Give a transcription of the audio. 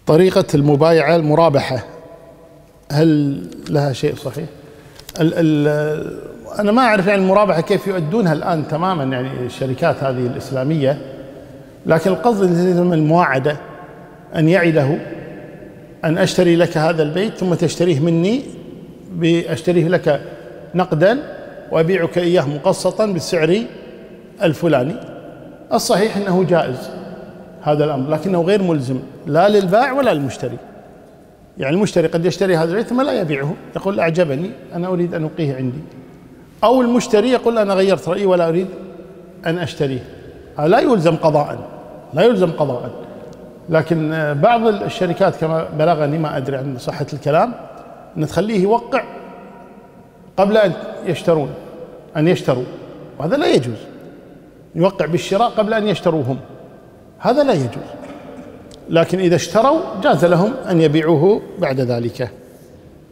طريقة المبايعة المرابحة هل لها شيء صحيح؟ أنا ما أعرف يعني المرابحة كيف يؤدونها الآن تماما يعني الشركات هذه الإسلامية، لكن القصد المواعدة أن يعده أن أشتري لك هذا البيت ثم تشتريه مني بأشتريه لك نقدا وأبيعك إياه مقسطا بالسعر الفلاني. الصحيح أنه جائز هذا الأمر، لكنه غير ملزم لا للبائع ولا للمشتري. يعني المشتري قد يشتري هذا البيت ثم لا يبيعه، يقول أعجبني أنا أريد أن ألقيه عندي، أو المشتري يقول أنا غيرت رأيي ولا أريد أن أشتريه. لا يلزم قضاء، لا يلزم قضاء. لكن بعض الشركات كما بلغني، ما أدري عن صحة الكلام، أن تخليه يوقع قبل أن يشتروا، وهذا لا يجوز. يوقع بالشراء قبل أن يشتروا هم، هذا لا يجوز. لكن إذا اشتروا جاز لهم أن يبيعوه بعد ذلك.